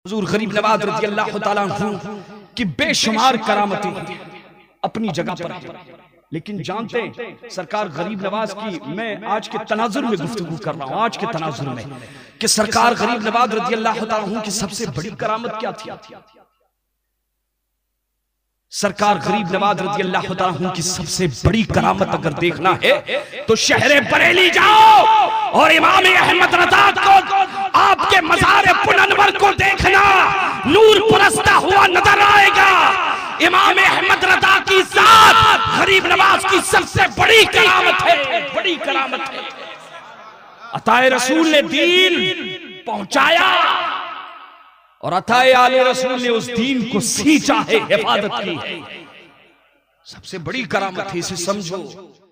हुजूर गरीब नवाज रज़ियल्लाहु ताला अन्हु की बेशुमार करामतें अपनी जगह पर है, लेकिन जानते हैं सरकार गरीब नवाज की, मैं आज के तनाजुर में गुफ्तगू कर रहा हूं, आज के तनाजुर में, कि सरकार गरीब नवाज रज़ियल्लाहु ताला अन्हु की सबसे बड़ी करामत क्या थी? सरकार गरीब नवाज रज़ियल्लाहु ताला अन्हु की सबसे बड़ी करामत अगर देखना है तो शहरे बरेली जाओ और इमाम अहमद रज़ा को, आपके मज़ार पुननवर को देखना, नूर परस्ता हुआ नजर आएगा। इमाम अहमद रज़ा की ज़ात गरीब नवाज की सबसे बड़ी करामत है, बड़ी करामत है। अताए रसूल ने दीन पहुंचाया और अताए आले रसूल ने उस दीन को सींचा है, हिफाजत की है। सबसे बड़ी करामत है, इसे समझो।